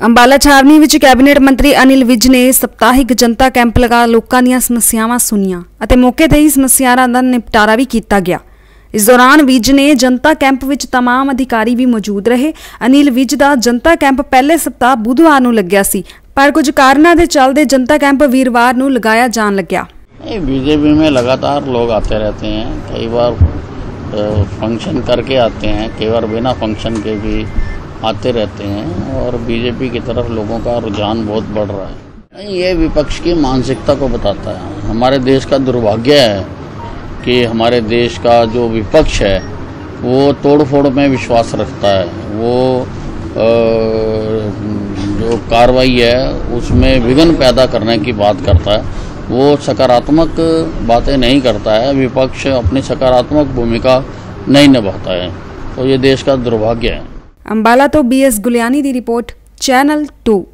ਅੰਬਾਲਾ ਛਾਵਨੀ ਵਿੱਚ ਕੈਬਨਿਟ ਮੰਤਰੀ ਅਨਿਲ ਵਿਜ ਨੇ ਸप्ताहिक ਜਨਤਾ ਕੈਂਪ ਲਗਾ ਲੋਕਾਂ ਦੀਆਂ ਸਮੱਸਿਆਵਾਂ ਸੁਣੀਆਂ ਅਤੇ ਮੌਕੇ ਤੇ ਹੀ ਸਮੱਸਿਆਵਾਂ ਦਾ ਨਿਪਟਾਰਾ ਵੀ ਕੀਤਾ ਗਿਆ। इस दौरान विज ने जनता कैंप विच तमाम अधिकारी भी मौजूद रहे। अनिल विज दा जनता कैंप पहले सप्ताह बुधवार नूं लग्या सी, पर कुछ कारणों के चलते जनता कैंप वीरवार नूं लगाया जान लग्या। बीजेपी में लगातार लोग आते रहते हैं, कई बार फंक्शन करके आते हैं, कई बार बिना फंक्शन के भी आते रहते हैं और बीजेपी की तरफ लोगों का रुझान बहुत बढ़ रहा है। ये विपक्ष की मानसिकता को बताता है। हमारे देश का दुर्भाग्य है कि हमारे देश का जो विपक्ष है वो तोड़ फोड़ में विश्वास रखता है। वो जो कार्रवाई है उसमें विघ्न पैदा करने की बात करता है, वो सकारात्मक बातें नहीं करता है। विपक्ष अपनी सकारात्मक भूमिका नहीं निभाता है, तो ये देश का दुर्भाग्य है। अंबाला तो BS गुलियानी दी रिपोर्ट, चैनल 2।